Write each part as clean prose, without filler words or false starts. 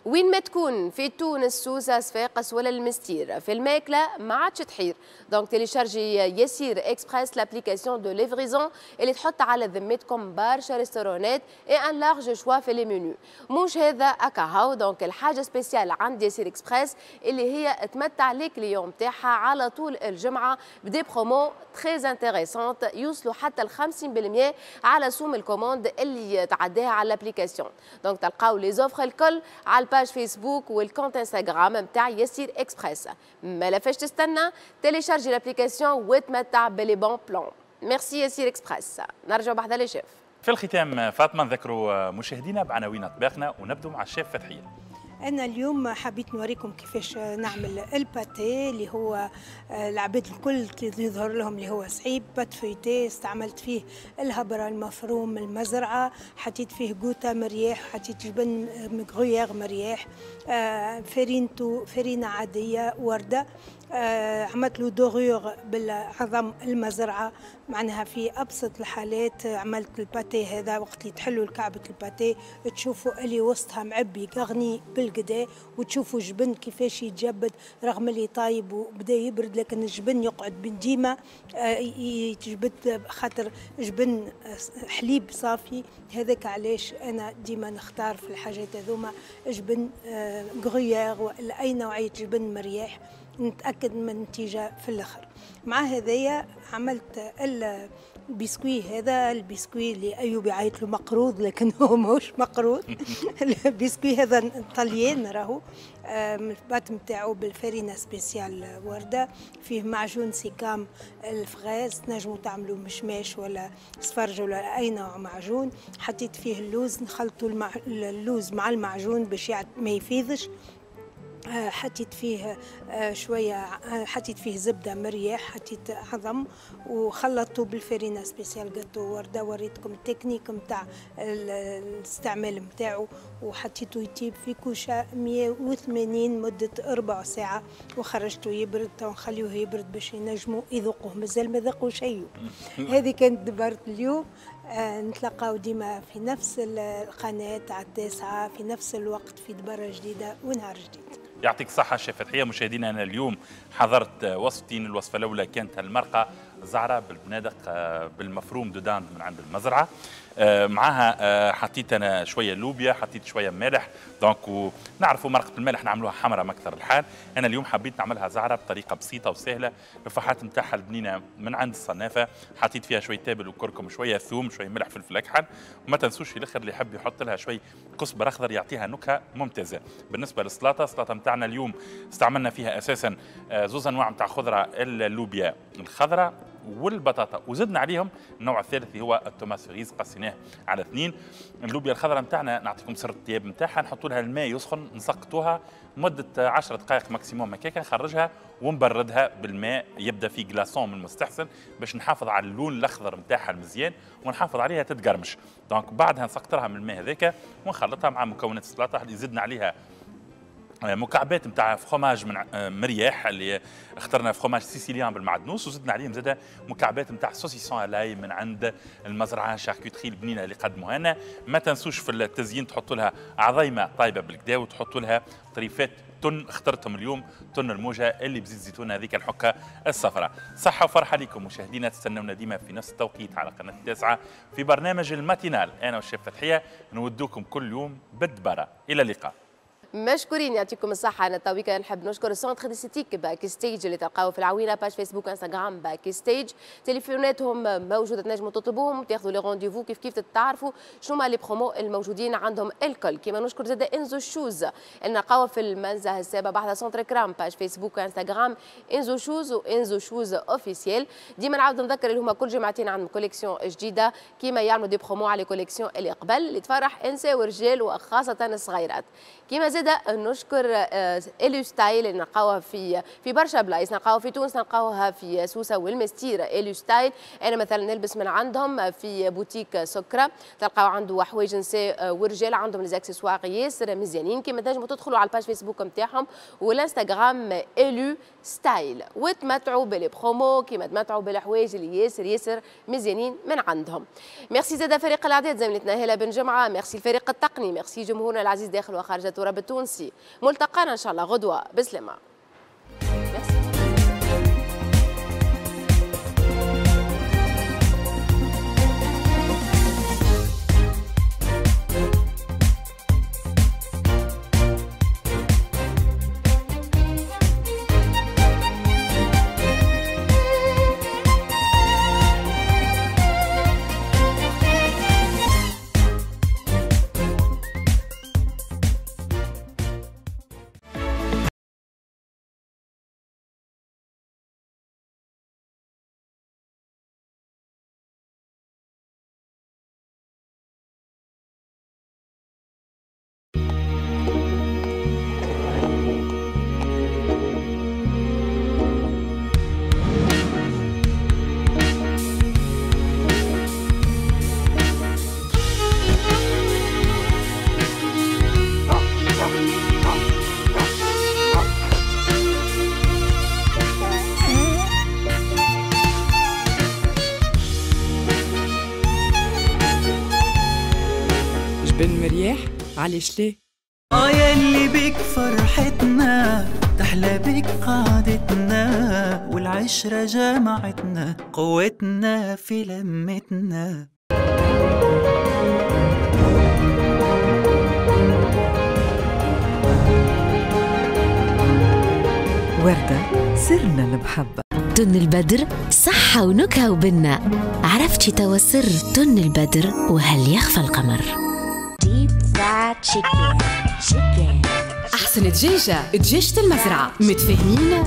وين ما تكون في تونس، سوسه، صفاقس ولا المستير، في الماكله ما عادش تحير. دونك تيليشارجي يسير اكسبريس لابليكاسيون دو ليفريزون اللي تحط على ذمتكم برشا ريستورونات اي ان لارج شوا في لي منيو. مش هذا اكاهو، دونك الحاجه سبيسيال عند يسير اكسبريس اللي هي تمتع لي كليون نتاعها على طول الجمعه بدي برومو تري انتريسونت يوصلوا حتى ل 50% على سوم الكوموند اللي تعداها على الابليكاسيون. دونك تلقاو لي زوفر الكل على الباج فيسبوك والكونت انستغرام نتاع يسير اكسبريس. ما لافاش تستنى، تيليشارجي الابليكاسيون وتمتع بلي بون بلان. ميرسي يسير اكسبريس. نرجع بعد للشيف. في الختام فاطمه نذكروا مشاهدينا بعناوين اطباقنا ونبدو مع الشيف فتحيه. أنا اليوم حبيت نوريكم كيفاش نعمل الباتيه اللي هو العباد الكل يظهر لهم اللي هو صعيب. بات فويتي استعملت فيه الهبرة المفروم المزرعة، حطيت فيه جوتا مرياح، حطيت جبن مغرويير مرياح، فرينة عادية وردة، عملت له دوغور بالعظم المزرعة. معناها في أبسط الحالات عملت الباتيه هذا. وقت اللي تحلوا كعبة الباتيه تشوفوا اللي وسطها معبي غغني بالقدا، وتشوفوا جبن كيفاش يتجبد رغم اللي طايب وبدا يبرد، لكن الجبن يقعد ديما يتجبد خاطر جبن حليب صافي. هذاك علاش أنا ديما نختار في الحاجات هذوما جبن غرويير ولا أي نوعية جبن مرياح، نتأكد من النتيجة في الآخر. مع هذايا عملت البسكوي هذا، البسكوي اللي أيوب يعيط له مقروض لكن هو ماهوش مقروض. البسكوي هذا طليان راهو، البات نتاعو بالفارينة سبيسيال وردة، فيه معجون سيكام الفغاز، تنجموا تعملوا مشماش ولا صفرج ولا أي نوع معجون. حطيت فيه اللوز، نخلطوا اللوز مع المعجون باش ما يفيضش. حطيت فيه شويه، حطيت فيه زبده مرياح، حطيت عظم وخلطته بالفارينه سبيسيال جاتو ورده. وريتكم التكنيك نتاع الاستعمال نتاعو، وحطيته يطيب في كوشه 180 مده ربع ساعه، وخرجته يبرد. ونخليوه يبرد باش ينجموا يذوقوه، مازال ما ذاقوا شيء. هذه كانت دبرت اليوم. نتلاقاو ديما في نفس القناه على 9 في نفس الوقت في دبره جديده ونهار جديد. يعطيك الصحة شيف فتحية. مشاهدينا أنا اليوم حضرت وصفتين. الوصفة الأولى كانت المرقة زعرة بالبنادق بالمفروم دودان من عند المزرعة، معها حطيت أنا شوية لوبيا، حطيت شوية مالح. دونك ونعرفوا مرقة المالح نعملوها حمرة ما أكثر الحال. أنا اليوم حبيت نعملها زعرة بطريقة بسيطة وسهلة. الفحات نتاعها البنينة من عند الصنافة، حطيت فيها شوية تابل وكركم، شوية ثوم، شوية ملح، فلفل أكحل. وما تنسوش في الآخر اللي يحب يحط لها شوي كزبر أخضر يعطيها نكهة ممتازة. بالنسبة للسلطة، السلطة نتاعنا اليوم استعملنا فيها أساسا زوز أنواع نتاع خضرة، اللوبيا الخضراء والبطاطا، وزدنا عليهم النوع الثالث اللي هو التوماس فريز، قسيناه على 2. اللوبيا الخضراء نتاعنا نعطيكم سر الطياب نتاعها، نحطوا لها الماء يسخن، نسقطوها مده 10 دقائق ماكسيموم هكاك، نخرجها ونبردها بالماء يبدا في جلاسون من المستحسن باش نحافظ على اللون الاخضر نتاعها المزيان ونحافظ عليها تتقرمش. دونك بعدها نسقطرها من الماء هذاك ونخلطها مع مكونات السلطه اللي زدنا عليها مكعبات نتاع فخوماج من مرياح اللي اخترنا فخوماج سيسيليان بالمعدنوس، وزدنا عليهم زاده مكعبات نتاع سوسيسون الاي من عند المزرعه شاركوتري البنينه اللي قدموها لنا. ما تنسوش في التزيين تحطوا لها عظيمه طايبه بالكدا، وتحطوا لها طريفات تن اخترتهم اليوم، تن الموجه اللي بزيت زيتون هذيك الحكه الصفراء. صحه وفرحه لكم مشاهدينا، تستنونا ديما في نفس التوقيت على قناه 9 في برنامج الماتينال. انا والشيف فتحيه نودوكم كل يوم بالدبره. الى اللقاء. مشكورين، يعطيكم الصحة. أنا تويكا نحب نشكر السونتر ديستيك باك ستيج اللي تلقاو في العوينة، باج فيسبوك انستغرام باك ستيج. تليفوناتهم موجودة، تنجموا تطلبوهم، تاخذوا لي رونديفو كيف تعرفوا شنو لي برومو الموجودين عندهم الكل. كيما نشكر زاد انزو شوز اللي نلقاوها في المنزه السابع بعد سونتر كرام، باج فيسبوك انستغرام انزو شوز وانزو شوز اوفيسيال. ديما نعاود نذكر اللي هما كل جمعتين عندهم كوليكسيون جديدة، كيما يعملوا دي برومو على كوليكسيون اللي قبل اللي تفرح انساء ورجال وخاصة الصغيرات. كيما زاد نشكر إليو ستايل اللي نلقاوها في برشا بلايص، نلقاوها في تونس، نلقاوها في سوسه والمستير. إليو ستايل انا مثلا نلبس من عندهم في بوتيك سكره، تلقاو عنده حوايج نساء ورجال، عندهم لي زاكسيسوار ياسر مزيانين. كيما تنجموا تدخلوا على الباج فيسبوك نتاعهم والانستغرام إليو ستايل وتمتعوا باللي برومو كيما تمتعوا بالحوايج اللي ياسر مزيانين من عندهم. ميرسي زاد فريق الاعداد زميلتنا هاله بن جمعه، ميرسي الفريق التقني، ميرسي جمهورنا العزيز داخل وخارج ترابط تونسي. ملتقانا ان شاء الله غدوه بسلامه. جبن مرياح علاش ليه؟ يلي بك فرحتنا تحلى بك قعدتنا والعشرة جمعتنا قوتنا في لمتنا. وردة سرنا المحبة. تن البدر صحة ونكهة وبنة. عرفتي توا سر تن البدر وهل يخفى القمر. أحسن دجاجة المزرعة متفاهمين.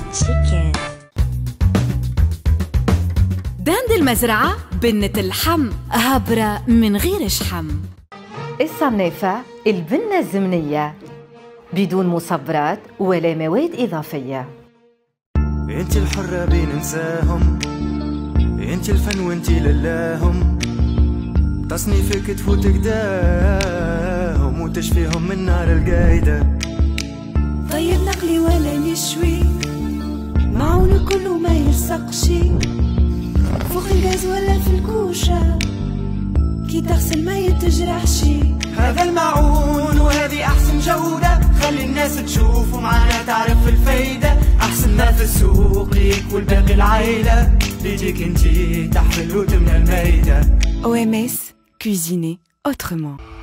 داند المزرعة بنة اللحم هابرة من غير شحم. الصنافة البنة الزمنية بدون مصبرات ولا مواد إضافية. انت الحرة بين نساهم، انت الفن وانت للاهم، تصنيفك تفوت قداهم وتشفيهم من نار القايدة. طيب نقلي ولا يشوي معون كله ما يلصقشي، فوق الغاز ولا في الكوشة كي تغسل ما يتجرحشي. هذا المعون وهذه أحسن جودة، خلي الناس تشوف ومعانا تعرف الفايدة. أحسن ما في السوق ليك والباقي العائلة، بيديك انتي تحفل وتمنى المايدة. OMS cuisiner autrement.